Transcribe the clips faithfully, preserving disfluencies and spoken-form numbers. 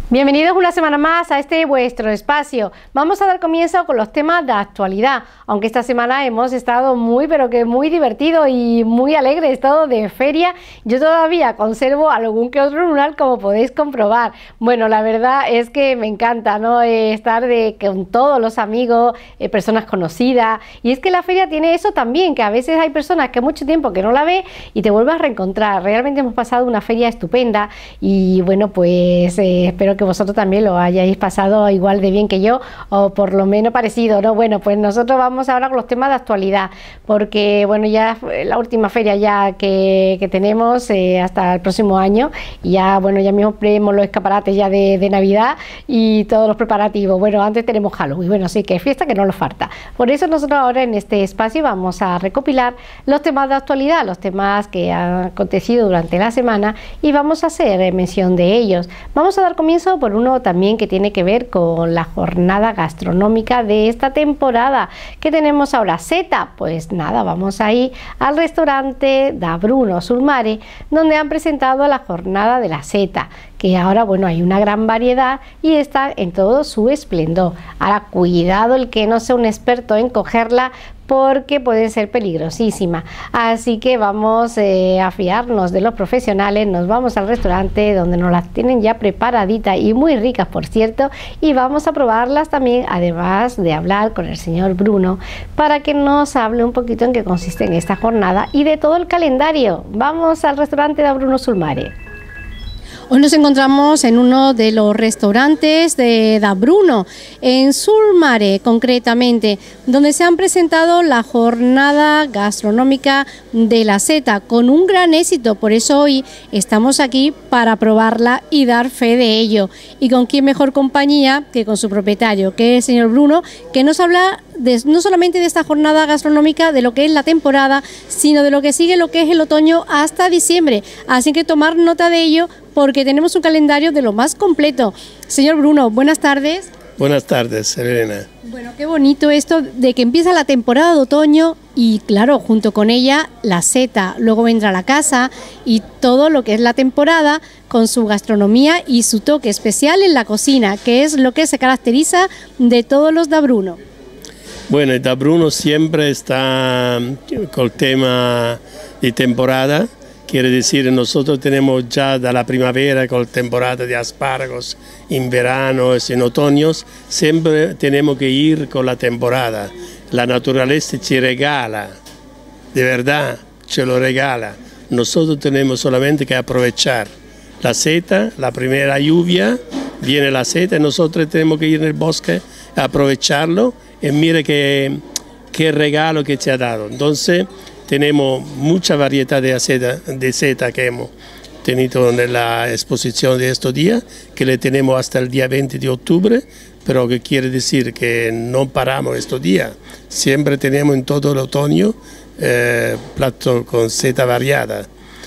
Bienvenidos una semana más a este vuestro espacio. Vamos a dar comienzo con los temas de actualidad, aunque esta semana hemos estado muy pero que muy divertidos y muy alegres, estado de feria. Yo todavía conservo algún que otro lunar, como podéis comprobar. Bueno, la verdad es que me encanta, ¿no? Eh, estar de, con todos los amigos, eh, personas conocidas, y es que la feria tiene eso también, que a veces hay personas que mucho tiempo que no la ve y te vuelves a reencontrar. Realmente hemos pasado una feria estupenda y bueno, pues eh, espero que vosotros también lo hayáis pasado igual de bien que yo, o por lo menos parecido, ¿no? Bueno, pues nosotros vamos ahora con los temas de actualidad, porque bueno, ya la última feria ya que, que tenemos eh, hasta el próximo año, y ya bueno, ya mismo tenemos los escaparates ya de, de Navidad y todos los preparativos. Bueno, antes tenemos Halloween, bueno, sí que es fiesta que no nos falta. Por eso nosotros ahora en este espacio vamos a recopilar los temas de actualidad, los temas que han acontecido durante la semana, y vamos a hacer mención de ellos. Vamos a dar comienzo por uno también que tiene que ver con la jornada gastronómica de esta temporada que tenemos ahora. Zeta, pues nada, vamos a ir al restaurante da Bruno sul Mare, donde han presentado la jornada de la seta, que ahora bueno, hay una gran variedad y está en todo su esplendor. Ahora cuidado el que no sea un experto en cogerla, porque pueden ser peligrosísimas, así que vamos eh, a fiarnos de los profesionales. Nos vamos al restaurante donde nos las tienen ya preparaditas y muy ricas, por cierto, y vamos a probarlas también, además de hablar con el señor Bruno para que nos hable un poquito en qué consiste en esta jornada y de todo el calendario. Vamos al restaurante da Bruno sul Mare. Hoy nos encontramos en uno de los restaurantes de da Bruno, en sul Mare concretamente, donde se han presentado la jornada gastronómica de la seta con un gran éxito. Por eso hoy estamos aquí para probarla y dar fe de ello. Y con quién mejor compañía que con su propietario, que es el señor Bruno, que nos habla de, no solamente de esta jornada gastronómica, de lo que es la temporada, sino de lo que sigue, lo que es el otoño hasta diciembre. Así que tomar nota de ello, porque tenemos un calendario de lo más completo. Señor Bruno, buenas tardes. Buenas tardes, Elena. Bueno, qué bonito esto de que empieza la temporada de otoño y claro, junto con ella la seta, luego vendrá la casa y todo lo que es la temporada con su gastronomía y su toque especial en la cocina, que es lo que se caracteriza de todos los da Bruno. Bueno, el da Bruno siempre está con el tema de temporada. Quiere decir, nosotros tenemos ya de la primavera con la temporada de espárragos, en verano y en otoño, siempre tenemos que ir con la temporada. La naturaleza ci regala, de verdad, ce lo regala. Nosotros tenemos solamente que aprovechar la seta, la primera lluvia, viene la seta y nosotros tenemos que ir en el bosque a aprovecharlo y mire qué, qué regalo que ci ha dado. Entonces, tenemos mucha variedad de seta, de seta que hemos tenido en la exposición de estos días, que le tenemos hasta el día veinte de octubre, pero que quiere decir que no paramos estos días. Siempre tenemos en todo el otoño eh, platos con seta variada.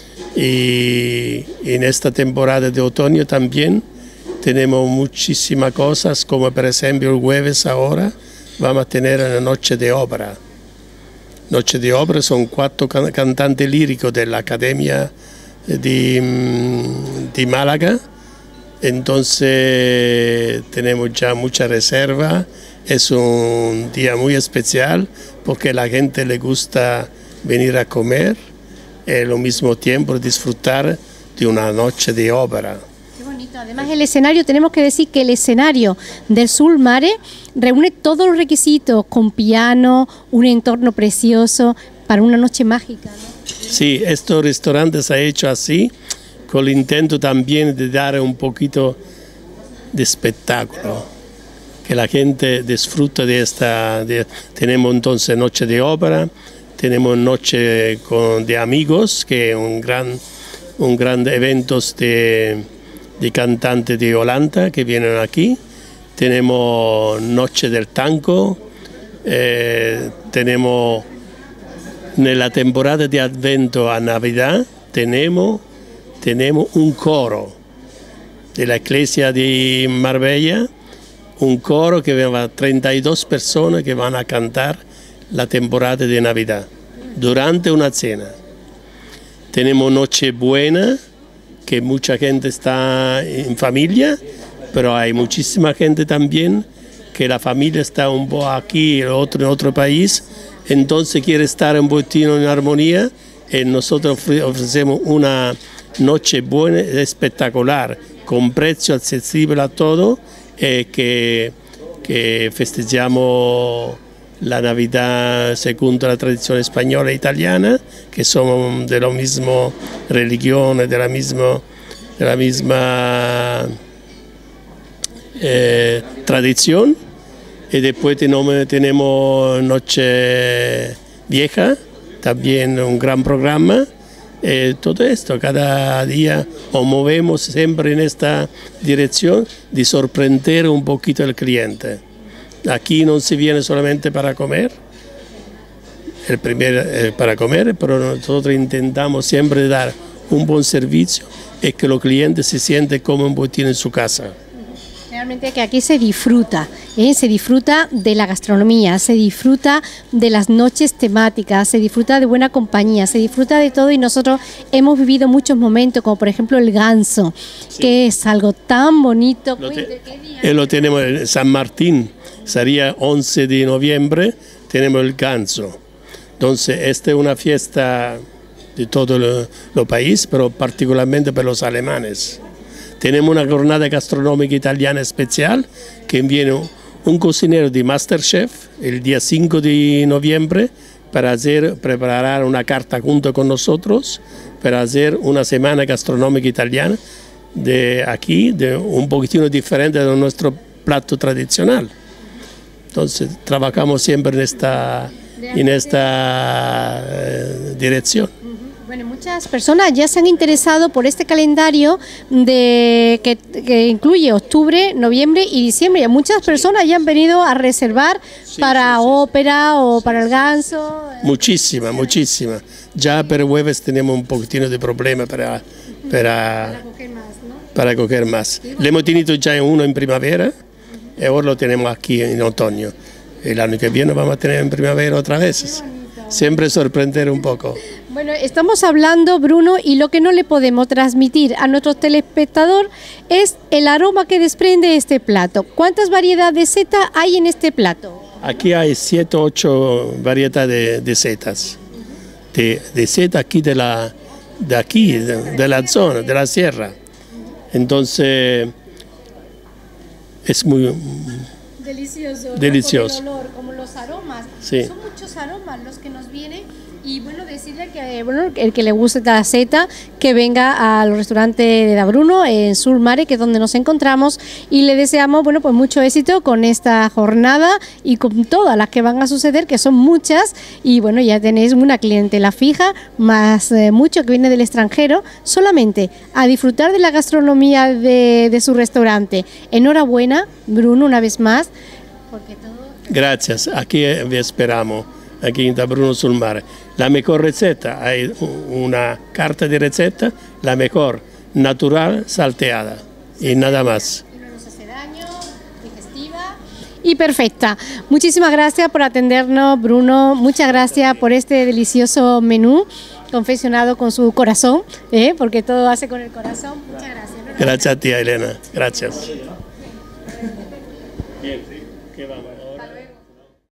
Y en esta temporada de otoño también tenemos muchísimas cosas, como por ejemplo el jueves ahora vamos a tener una noche de ópera. Noche de Ópera son cuatro can cantantes líricos de la Academia de, de Málaga, entonces tenemos ya mucha reserva. Es un día muy especial porque a la gente le gusta venir a comer y al mismo tiempo disfrutar de una noche de ópera. Además el escenario, tenemos que decir que el escenario del sul Mare reúne todos los requisitos, con piano, un entorno precioso para una noche mágica, ¿no? Sí, este restaurante se ha hecho así, con el intento también de dar un poquito de espectáculo, que la gente disfruta de esta. De, tenemos entonces noche de ópera, tenemos noche con, de amigos, que es un gran, un gran evento de de cantantes de Holanda que vienen aquí, tenemos Noche del Tango, eh, tenemos en la temporada de Advento a Navidad, tenemos, tenemos un coro de la iglesia de Marbella, un coro que va a treinta y dos personas que van a cantar la temporada de Navidad durante una cena. Tenemos Nochebuena, que mucha gente está en familia, pero hay muchísima gente también que la familia está un poco aquí, el otro en otro país, entonces quiere estar un poquito en armonía y nosotros ofrecemos una noche buena, espectacular, con precio accesible a todo, eh, que, que festeggiamo la Navidad según la tradición española e italiana, que somos de la misma religión, de la misma, de la misma eh, tradición. Y después tenemos, tenemos Noche Vieja, también un gran programa. Eh, todo esto, cada día nos movemos siempre en esta dirección de sorprender un poquito al cliente. Aquí no se viene solamente para comer, el primer eh, para comer, pero nosotros intentamos siempre dar un buen servicio y que los clientes se sienten como un poquito en su casa. Realmente que aquí se disfruta, ¿eh? Se disfruta de la gastronomía, se disfruta de las noches temáticas, se disfruta de buena compañía, se disfruta de todo y nosotros hemos vivido muchos momentos, como por ejemplo el ganso, sí, que es algo tan bonito. Lo, te, eh, lo tenemos en San Martín, sería once de noviembre, tenemos el ganso. Entonces esta es una fiesta de todo el, el país, pero particularmente para los alemanes. Tenemos una jornada gastronómica italiana especial que viene un cocinero de Masterchef el día cinco de noviembre para hacer, preparar una carta junto con nosotros para hacer una semana gastronómica italiana de aquí, de un poquitino diferente de nuestro plato tradicional. Entonces trabajamos siempre en esta, en esta eh, dirección. Bueno, muchas personas ya se han interesado por este calendario de que, que incluye octubre, noviembre y diciembre. Muchas personas ya han venido a reservar sí, para sí, sí, ópera sí. o sí, para el ganso. Muchísimas, muchísimas. Ya para jueves tenemos un poquitino de problema para, para, para coger más, ¿no? Para coger más. Le hemos tenido ya uno en primavera y ahora lo tenemos aquí en otoño. El año que viene vamos a tener en primavera otra vez. Siempre sorprender un poco. Bueno, estamos hablando, Bruno, y lo que no le podemos transmitir a nuestro telespectador es el aroma que desprende este plato. ¿Cuántas variedades de seta hay en este plato? Aquí hay siete o ocho variedades de, de setas. De, de seta aquí de la, de aquí, de, de la zona, de la sierra. Entonces, es muy delicioso. Delicioso. ¿No? Como el olor, como los aromas. Sí. Son muchos aromas los que nos vienen. Y bueno, decirle que bueno, el que le guste la seta, que venga al restaurante de Da Bruno en Sul Mare, que es donde nos encontramos, y le deseamos bueno pues mucho éxito con esta jornada y con todas las que van a suceder, que son muchas, y bueno, ya tenéis una clientela fija, más eh, mucho que viene del extranjero, solamente a disfrutar de la gastronomía de, de su restaurante. Enhorabuena, Bruno, una vez más, porque todo... Gracias, aquí vi esperamos. Aquí en Da Bruno Sul Mare. La mejor receta, hay una carta de receta, la mejor, natural, salteada y nada más. Y no nos hace daño, digestiva y perfecta. Muchísimas gracias por atendernos, Bruno. Muchas gracias por este delicioso menú confeccionado con su corazón, ¿eh? Porque todo hace con el corazón. Muchas gracias. Gracias a ti, Elena. Gracias. Bien, ¿qué vamos?